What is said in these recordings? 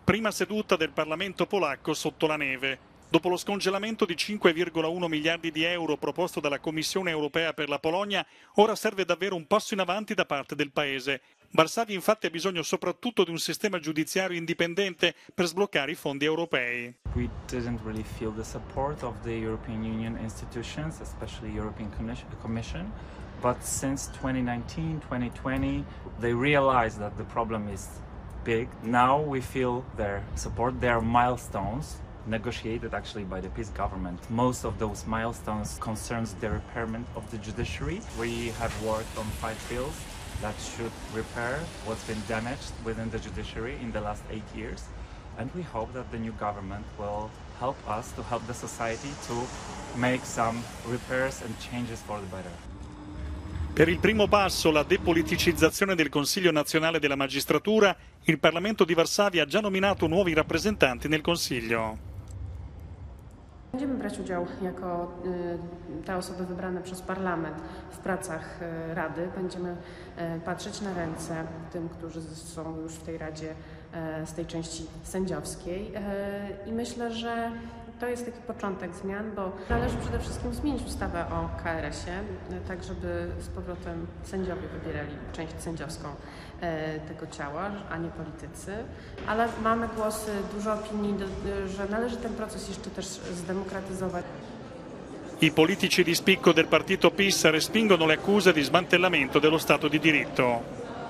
Prima seduta del Parlamento polacco sotto la neve. Dopo lo scongelamento di 5,1 miliardi di euro proposto dalla Commissione europea per la Polonia, ora serve davvero un passo in avanti da parte del paese. Varsavia infatti ha bisogno soprattutto di un sistema giudiziario indipendente per sbloccare i fondi europei. We didn't really feel the support of the European Union institutions, especially European Commission. But since 2019-2020, they realized that the problem is big. Now we feel their support. There are milestones negotiated actually by the PiS government. Most of those milestones concerns the repairment of the judiciary. We have worked on 5 bills that should repair what's been damaged within the judiciary in the last 8 years. And we hope that the new government will help us to help the society to make some repairs and changes for the better. Per il primo passo, la depoliticizzazione del Consiglio nazionale della magistratura, il Parlamento di Varsavia ha già nominato nuovi rappresentanti nel Consiglio. Będziemy brać udział jako te osoby wybrane przez Parlament w pracach Rady. Będziemy patrzeć na ręce tym, którzy są już w tej Radzie z tej części sędziowskiej i myślę, że to jest taki początek zmian, bo należy przede wszystkim zmienić ustawę o KRS-ie, tak żeby z powrotem sędziowie wybierali część sędziowską tego ciała, a nie politycy. Ale mamy głosy, dużo opinii, że należy ten proces jeszcze też zdemokratyzować. I politici di spicco del partito PiS respingono le accuse di smantellamento dello Stato di diritto.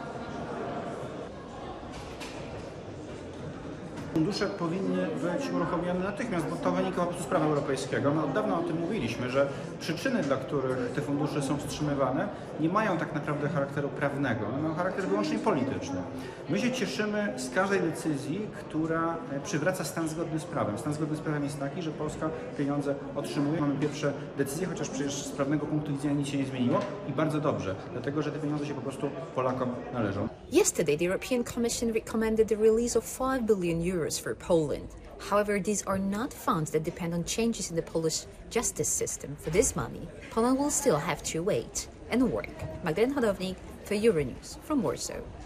Fundusze powinny być uruchomione natychmiast, bo to wynika po prostu z prawa europejskiego. My od dawna o tym mówiliśmy, że przyczyny, dla których te fundusze są wstrzymywane, nie mają tak naprawdę charakteru prawnego, one mają charakter wyłącznie polityczny. My się cieszymy z każdej decyzji, która przywraca stan zgodny z prawem. Stan zgodny z prawem jest taki, że Polska pieniądze otrzymuje. Mamy pierwsze decyzje, chociaż przecież z prawnego punktu widzenia nic się nie zmieniło i bardzo dobrze, dlatego że te pieniądze się po prostu Polakom należą. Yesterday, the European Commission recommended the release of 5 billion euros for Poland. However, these are not funds that depend on changes in the Polish justice system. For this money, Poland will still have to wait and work. Magdalena Hodownik for Euronews from Warsaw.